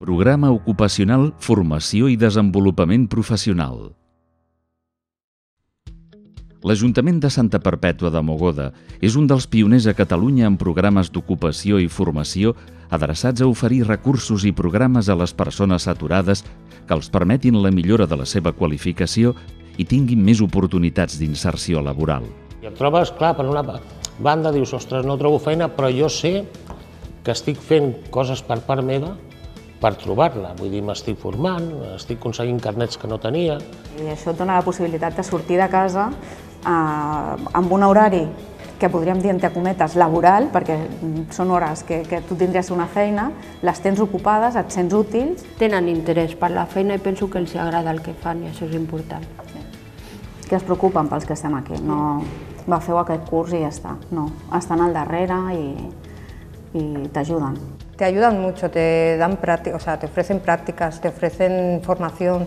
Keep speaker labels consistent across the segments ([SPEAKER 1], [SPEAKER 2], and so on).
[SPEAKER 1] Programa ocupacional, formació i desenvolupament professional. L'Ajuntament de Santa Perpètua de Mogoda és un dels pioners a Catalunya en programes d'ocupació i formació adreçats a oferir recursos i programes a les persones aturades que els permetin la millora de la seva qualificació i tinguin més oportunitats d'inserció laboral.
[SPEAKER 2] I et trobes, clar, per una banda dius, ostres, no trobo feina, però jo sé que estic fent coses per part meva per trobar-la. Vull dir, m'estic formant, estic aconseguint carnets que no tenia.
[SPEAKER 3] I això et dona la possibilitat de sortir de casa amb un horari que podríem dir, entre cometes, laboral, perquè són hores que tu tindries una feina, les tens ocupades, et sents útils.
[SPEAKER 4] Tenen interès per la feina i penso que els agrada el que fan i això és important.
[SPEAKER 3] Que es preocupen pels que estem aquí, no va, feu aquest curs i ja està. No, estan al darrere y te ayudan.
[SPEAKER 5] Te ayudan mucho, te dan prácticas, o sea, te ofrecen prácticas, te ofrecen formación,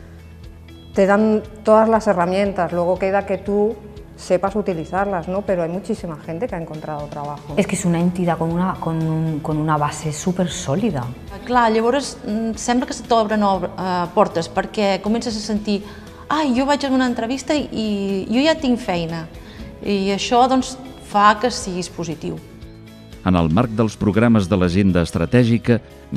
[SPEAKER 5] te dan todas las herramientas, luego queda que tú sepas utilizarlas, ¿no? Pero hay muchísima gente que ha encontrado trabajo.
[SPEAKER 6] Es que es una entidad con una base súper sòlida.
[SPEAKER 7] Clar, llavors sembla que se t'obren portes perquè comences a sentir ai, jo vaig a una entrevista i jo ja tinc feina i això doncs fa que siguis positiu.
[SPEAKER 1] En el marc dels programes de l'Agenda Estratègica,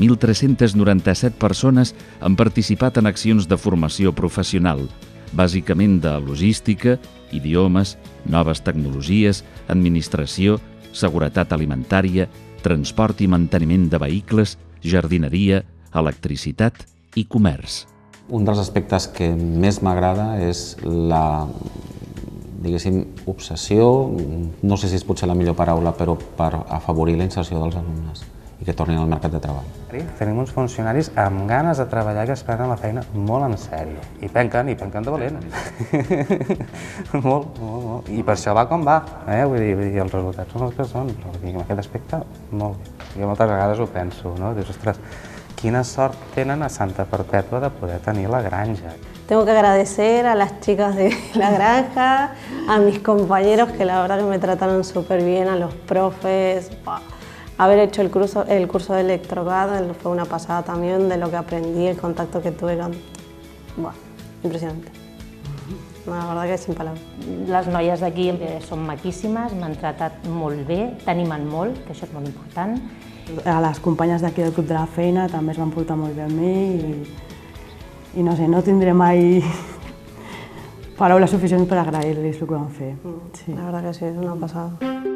[SPEAKER 1] 1.397 persones han participat en accions de formació professional, bàsicament de logística, idiomes, noves tecnologies, administració, seguretat alimentària, transport i manteniment de vehicles, jardineria, electricitat i comerç.
[SPEAKER 8] Un dels aspectes que més m'agrada és la, diguéssim, obsessió, no sé si és potser la millor paraula, però per afavorir la inserció dels alumnes i que tornin al mercat de treball.
[SPEAKER 9] Tenim uns funcionaris amb ganes de treballar que es prenen la feina molt en sèrio. I penquen de valent. Molt. I per això va com va. Vull dir, els resultats són els que són, però en aquest aspecte, molt bé. Jo moltes vegades ho penso, no? Dius, ostres, quina sort tenen a Santa Perpètua de poder tenir la granja.
[SPEAKER 10] Tengo que agradecer a las chicas de la granja, a mis compañeros que la verdad que me trataron súper bien, a los profes. Haber hecho el curso de electrocad fue una pasada también de lo que aprendí, el contacto que tuve con... impresionante. La verdad que sin palabras.
[SPEAKER 11] Les noies d'aquí són maquíssimes, m'han tratat molt bé, t'animen molt, que això és molt important.
[SPEAKER 12] A les companyes d'aquí del Club de la Feina també es van portar molt bé amb mi i no sé, no tindré mai paraules suficients per agrair-los el que van fer.
[SPEAKER 10] La verdad que sí, és una passada.